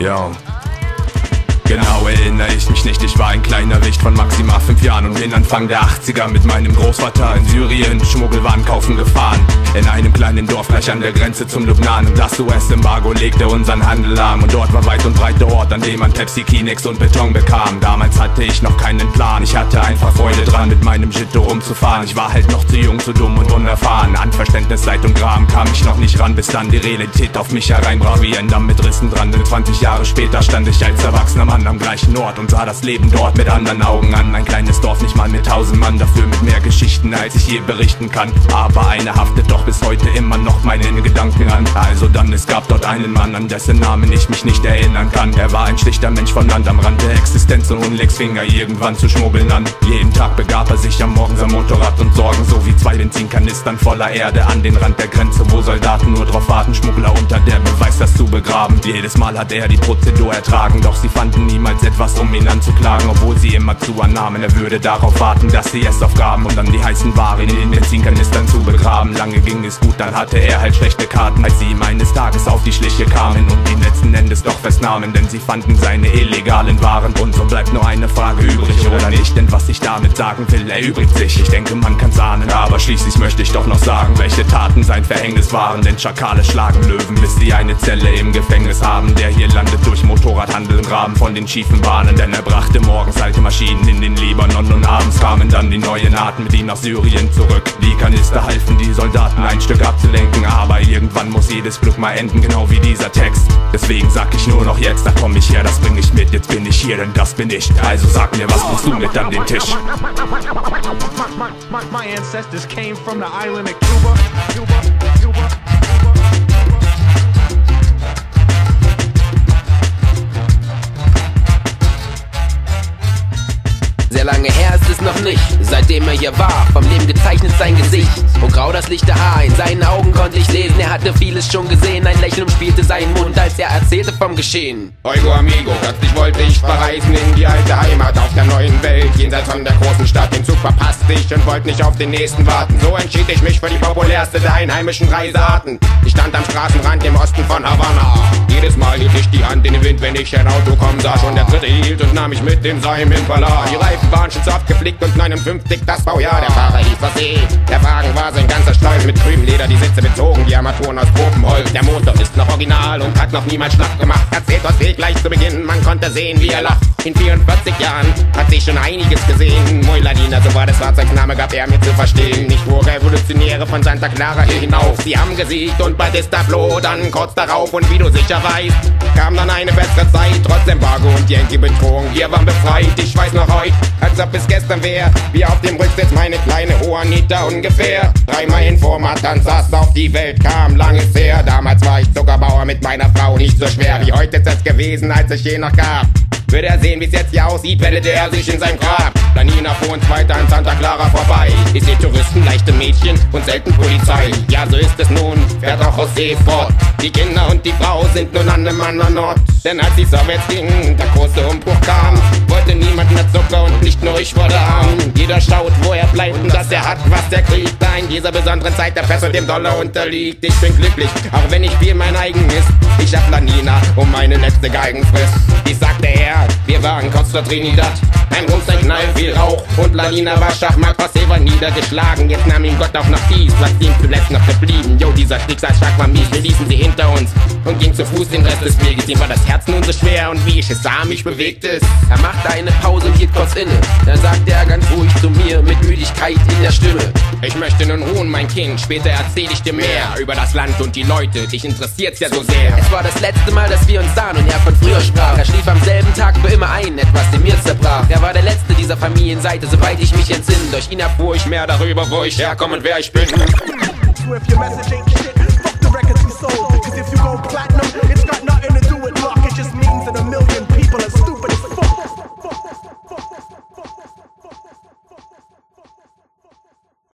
Ja. Genau erinnere ich mich nicht, ich war ein kleiner Wicht von maximal 5 Jahren und bin Anfang der 80er mit meinem Großvater in Syrien Schmuggelwaren kaufen gefahren. In einem kleinen Dorf gleich an der Grenze zum Lubnan. Und das US-Embargo legte unseren Handel lahm. Und dort war weit und breit der Ort, an dem man Pepsi, Kinex und Beton bekam. Damals hatte ich noch keinen Plan, ich hatte einfach Freude dran, mit meinem Jitto rumzufahren. Ich war halt noch zu jung, zu dumm und unerfahren. An Verständnis, Leid und Gram kam ich noch nicht ran, bis dann die Realität auf mich hereinbrach wie ein Damm mit Rissen dran. Denn 20 Jahre später stand ich als erwachsener Mann am gleichen Ort und sah das Leben dort mit anderen Augen an. Ein kleines Dorf, nicht mal mit 1000 Mann, dafür mit mehr Geschichten, als ich je berichten kann. Aber eine haftet doch bis heute immer noch meinen Gedanken an. Also dann, es gab dort einen Mann, an dessen Namen ich mich nicht erinnern kann. Er war ein schlichter Mensch von Land am Rand der Existenz und unlängst fing er irgendwann zu schmuggeln an. Jeden Tag begab er sich am Morgen sein Motorrad und Sorgen, sowie 2 Benzinkanistern voller Erde an den Rand der Grenze, wo Soldaten nur drauf warten, Schmuggler unter der Beweis, das zu begraben. Jedes Mal hat er die Prozedur ertragen, doch sie fanden niemals etwas, um ihn anzuklagen, obwohl sie immer zu annahmen, er würde darauf warten, dass sie es aufgaben und dann die heißen Ware in den Benzinkanistern zu begraben. Lange ging es gut, dann hatte er halt schlechte Karten, als sie ihm eines Tages auf die Schliche kamen und ihn letzten Endes doch festnahmen, denn sie fanden seine illegalen Waren. Und so bleibt nur eine Frage übrig, oder nicht? Denn was ich damit sagen will, erübrigt sich. Ich denke, man kann's ahnen, aber schließlich möchte ich doch noch sagen, welche Taten sein Verhängnis waren. Denn Schakale schlagen Löwen, bis sie eine Zelle im Gefängnis haben. Der hier landet durch Motorradhandel im Rahmen von den schiefen Bahnen, denn er brachte morgens alte Maschinen in den Libanon und abends kamen dann die neuen Arten mit ihm nach Syrien zurück. Die Kanister halfen die Soldaten ein Stück abzulenken, aber irgendwann muss jedes Glück mal enden, genau wie dieser Text. Deswegen sag ich nur noch jetzt, da komm ich her, das bring ich mit, jetzt bin ich hier, denn das bin ich. Also sag mir, was bringst du mit an den Tisch? My ancestors came from the island of Cuba. Sehr lange her ist es noch nicht, seitdem er hier war, vom Leben gezeichnet sein Gesicht. Wo grau das lichte Haar, in seinen Augen konnte ich lesen, er hatte vieles schon gesehen. Ein Lächeln umspielte seinen Mund, als er erzählte vom Geschehen. Oigo amigo, plötzlich wollte ich verreisen in die alte Heimat auf der neuen Welt. Jenseits von der großen Stadt, den Zug verpasste ich und wollte nicht auf den nächsten warten. So entschied ich mich für die populärste der einheimischen Reisearten. Ich stand am Straßenrand im Osten von Havanna. Jedes Mal hielt ich die Hand in den Wind, wenn ich ein Auto kommen sah. Schon der dritte hielt und nahm mich mit in seinem Impala. Die Reifen waren schon zu oft geflickt und 59 das Baujahr. Der Fahrer hieß José, der Wagen war sein ganzer Stolz. Mit grünem Leder die Sitze bezogen, die Armaturen aus Tropenholz. Der Motor ist noch original und hat noch niemand schlapp gemacht. Erzählt José gleich zu Beginn, man konnte sehen, wie er lacht. In 44 Jahren hat sich schon einiges gesehen. Muy Ladina, so war der Fahrzeugname, gab er mir zu verstehen. Ich fuhr Revolutionäre von Santa Clara hier hinauf. Sie haben gesiegt und bald ist Tableau dann kurz darauf. Und wie du sicher weißt, kam dann eine bessere Zeit. Trotz Embargo und Yankee-Betrogen, wir waren befreit. Ich weiß noch heute, als ob es gestern wär, wie auf dem Rücksitz meine kleine Juanita ungefähr. 3 Meilen vor Matanzas auf die Welt kam, lang ist her. Damals war ich Zuckerbauer mit meiner Frau, nicht so schwer wie heute ist es gewesen, als es je noch gab. Würde er sehen, wie's jetzt hier aussieht, wendete er sich in seinem Grab. Planina fuhr uns weiter an Santa Clara vorbei. Ich seh Touristen, leichte Mädchen und selten Polizei. Ja, so ist es nun, fährt auch José fort. Die Kinder und die Frau sind nun an einem anderen Ort. Denn als die Sowjets gingen, der große Umbruch kam, wollte niemand mehr Zucker und nicht nur ich wurde arm. Jeder schaut, wo er bleibt und dass er hat, was er kriegt. Da in dieser besonderen Zeit der Pest und dem Dollar unterliegt. Ich bin glücklich, auch wenn nicht viel mein eigen ist. Ich hab Planina um meine letzte Geigenfrist. Ich sagte er, wir waren kurz vor Trinidad. Ein Rums, ein Knall, viel Rauch und Planina war Schachmatt. José war niedergeschlagen, jetzt nahm ihm Gott auch noch dies, was ihm zuletzt noch geblieben. Jo, dieser Schicksalsschlag war mies, wir ließen sie hinter uns und ging zu Fuß den Rest des Weges. Ihm war das Herz nun so schwer und wie ich es sah, mich bewegt es. Er machte eine Pause und hielt kurz inne. Dann sagte er ganz ruhig zu mir, mit Müdigkeit in der Stimme: Ich möchte nun ruhen, mein Kind, später erzähl ich dir mehr über das Land und die Leute, dich interessiert's ja so sehr. Es war das letzte Mal, dass wir uns sahen und er von früher sprach. Er schlief am selben Tag für immer ein, etwas in mir zerbrach. Er war der letzte dieser Familienseite, soweit ich mich entsinne. Durch ihn erfuhr ich mehr darüber, wo ich herkomme und wer ich bin. If your message ain't shit, fuck the records you sold. Cause if you go platinum,